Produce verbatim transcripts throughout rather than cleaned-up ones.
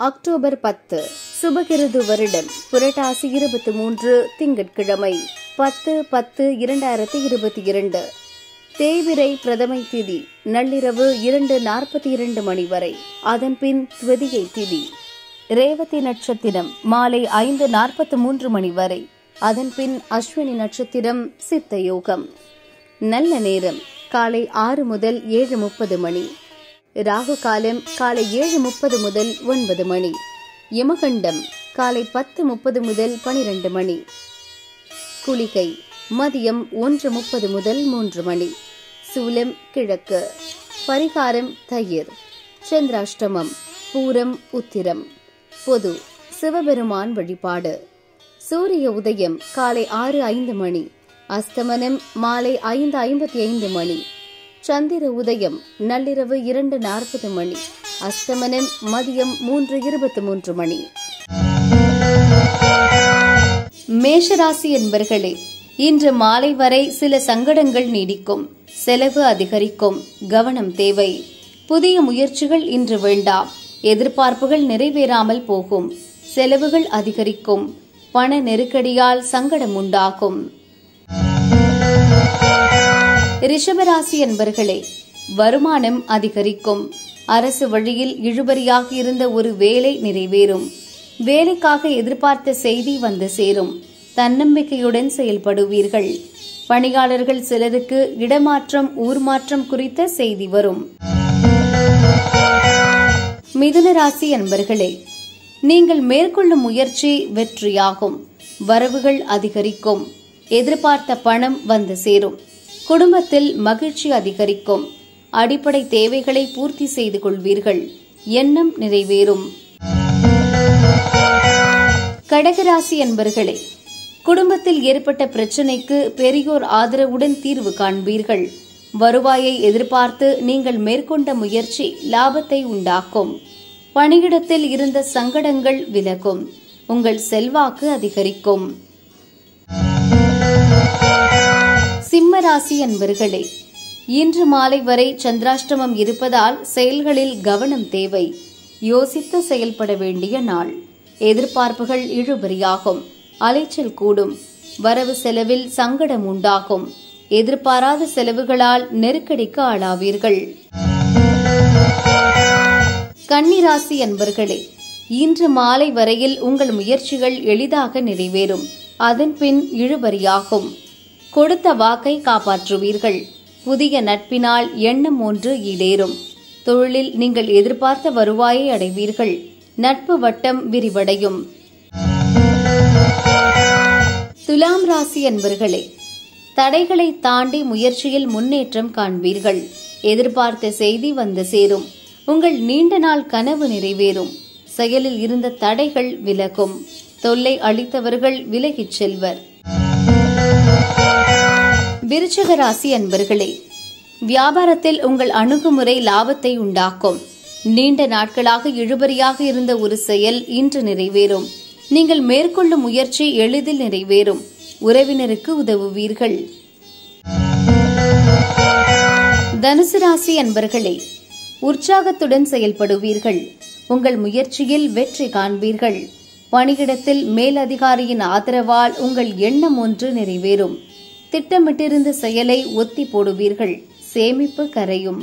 October பத்து சுபகிருது வருடம் புரட்டாசி இருபத்தி மூன்று திங்கட்கிழமை பத்து பத்து இரண்டாயிரத்தி இருபத்தி இரண்டு தேய்பிறை பிரதமை திதி நள்ளிரவு இரண்டு நாற்பத்தி இரண்டு மணி வரை. அதன்பின் துவதியை திதி ரேவதி நட்சத்திரம் மாலை ஐந்து நாற்பத்தி மூன்று மணி வரை. அதன்பின் அஸ்வினி நட்சத்திரம் சித்த யோகம். நல்ல நேரம் காலை ஆறு முதல் ஏழு முப்பது மணி. ராகு காலம் காலை ஏழு முப்பது முதல் ஒன்பது மணி. யமகண்டம் காலை பத்து முப்பது முதல் பனிரெண்டு மணி. குளிகை மதியம் ஒன்று முப்பது முதல் மூன்று மணி. சூலம் கிழக்கு. பரிகாரம் தயிர். சந்திராஷ்டமம் பூரம் உத்திரம். பொது சிவபெருமான் வழிபாடு. சூரிய உதயம் காலை ஆறு ஐந்து மணி. அஸ்தமனம் மாலை ஐந்து ஐம்பத்தி ஐந்து மணி. சந்திர உதயம் நள்ளிரவு இரண்டு நாற்பது மணி. அஸ்தமனம் மதியம் மூன்று இருபத்தி மூன்று மணி. மேஷராசி என்பர்களே, இன்று மாலை வரை சில சங்கடங்கள் நீடிக்கும். செலவு அதிகரிக்கும். கவனம் தேவை. புதிய முயற்சிகள் இன்று வேண்டாம். எதிர்பார்ப்புகள் நிறைவேறாமல் போகும். செலவுகள் அதிகரிக்கும். பண நெருக்கடியால் சங்கடம் உண்டாகும். ரிஷபராசி என்பர்களே, வருமானம் அதிகரிக்கும். அரசு வழியில் இழுபறியாக இருந்த ஒரு வேலை நிறைவேறும். வேலைக்காக எதிர்பார்த்த செய்தி வந்து சேரும். தன்னம்பிக்கையுடன் செயல்படுவீர்கள். பணியாளர்கள் சிலருக்கு இடமாற்றம் ஊர் மாற்றம் குறித்த செய்தி வரும். மிதுன ராசி என்பர்களே, நீங்கள் மேற்கொள்ளும் முயற்சி வெற்றியாகும். வரவுகள் அதிகரிக்கும். எதிர்பார்த்த பணம் வந்து சேரும். குடும்பத்தில் மகிழ்ச்சி அதிகரிக்கும். அடிப்படை தேவைகளை பூர்த்தி செய்து கொள்வீர்கள். எண்ணம் நிறைவேறும். கடகராசி என்பர்களே, குடும்பத்தில் ஏற்பட்ட பிரச்சினைக்கு பெரியோர் ஆதரவுடன் தீர்வு காண்பீர்கள். வருவாயை எதிர்பார்த்து நீங்கள் மேற்கொண்ட முயற்சி லாபத்தை உண்டாக்கும். பணியிடத்தில் இருந்த சங்கடங்கள் விலகும். உங்கள் செல்வாக்கு அதிகரிக்கும். சிம்மராசி என்பர்களே, இன்று மாலை வரை சந்திராஷ்டமம் இருப்பதால் செயல்களில் கவனம் தேவை. யோசித்து செயல்பட வேண்டிய நாள். எதிர்பார்ப்புகள் இழுபறியாகும். அலைச்சல் கூடும். வரவு செலவில் சங்கடம் உண்டாகும். எதிர்பாராத செலவுகளால் நெருக்கடிக்கு ஆளாவீர்கள். கன்னிராசி என்பர்களே, இன்று மாலை வரையில் உங்கள் முயற்சிகள் எளிதாக நிறைவேறும். அதன்பின் இழுபறியாகும். கொடுத்த வாக்கை காப்பாற்றுவீர்கள். புதிய நட்பினால் எண்ணம் ஒன்று ஈடேறும். தொழிலில் நீங்கள் எதிர்பார்த்த வருவாயை அடைவீர்கள். நட்பு வட்டம் விரிவடையும். துலாம் ராசி என்பர்களே, தடைகளை தாண்டி முயற்சியில் முன்னேற்றம் காண்பீர்கள். எதிர்பார்த்த செய்தி வந்து சேரும். உங்கள் நீண்ட நாள் கனவு நிறைவேறும். செயலில் இருந்த தடைகள் விலகும். தொல்லை அளித்தவர்கள் விலகிச் செல்வர். விருச்சிக ராசி அன்பர்களே, வியாபாரத்தில் உங்கள் அணுகுமுறை லாபத்தை உண்டாக்கும். நீண்ட நாட்களாக இழுபறியாக இருந்த ஒரு செயல் இன்று நிறைவேறும். நீங்கள் மேற்கொள்ளும் முயற்சி எளிதில் நிறைவேறும். உறவினருக்கு உதவுவீர்கள். தனுசு ராசி அன்பர்களே, உற்சாகத்துடன் செயல்படுவீர்கள். உங்கள் முயற்சியில் வெற்றி காண்பீர்கள். பணியிடத்தில் மேலதிகாரியின் ஆதரவால் உங்கள் எண்ணம் ஒன்று நிறைவேறும். திட்டமிட்டிருந்த செயலை ஒத்தி போடுவீர்கள். சேமிப்பு கரையும்.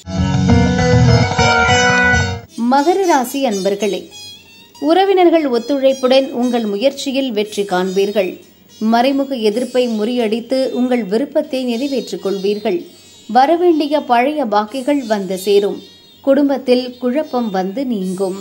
மகர ராசி அன்பர்களே, உறவினர்கள் ஒத்துழைப்புடன் உங்கள் முயற்சியில் வெற்றி காண்பீர்கள். மறைமுக எதிர்ப்பை முறியடித்து உங்கள் விருப்பத்தை நிறைவேற்றிக் கொள்வீர்கள். வரவேண்டிய பழைய பாக்கிகள் வந்து சேரும். குடும்பத்தில் குழப்பம் வந்து நீங்கும்.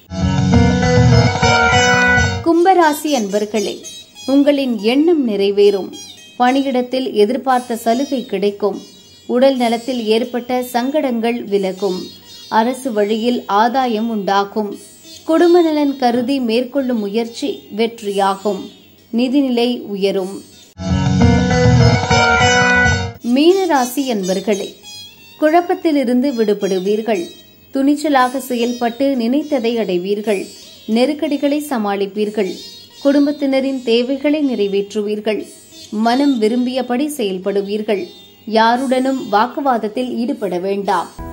கும்பராசி அன்பர்களே, உங்களின் எண்ணம் நிறைவேறும். பணியிடத்தில் எதிர்பார்த்த சலுகை கிடைக்கும். உடல் நலத்தில் ஏற்பட்ட சங்கடங்கள் விலகும். அரசு வழியில் ஆதாயம் உண்டாகும். குடும்ப நலன் கருதி மேற்கொள்ளும் முயற்சி வெற்றியாகும். நிதிநிலை உயரும். மீனராசி என்பர்களே, குழப்பத்திலிருந்து விடுபடுவீர்கள். துணிச்சலாக செயல்பட்டு நினைத்ததை அடைவீர்கள். நெருக்கடிகளை சமாளிப்பீர்கள். குடும்பத்தினரின் தேவைகளை நிறைவேற்றுவீர்கள். மனம் விரும்பியபடி செயல்படுவீர்கள். யாருடனும் வாக்குவாதத்தில் ஈடுபட வேண்டாம்.